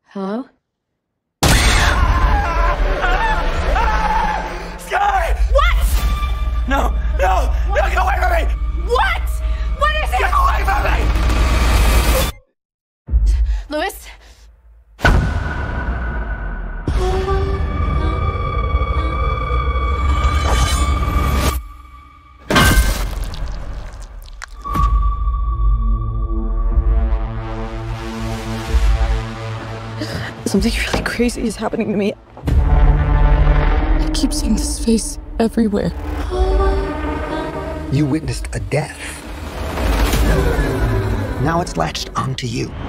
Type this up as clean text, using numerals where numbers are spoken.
Hello? Skye! What? No! No! No! Get away from me! What? What is it? Get away from me! Louis? Something really crazy is happening to me. I keep seeing this face everywhere. You witnessed a death. Now it's latched onto you.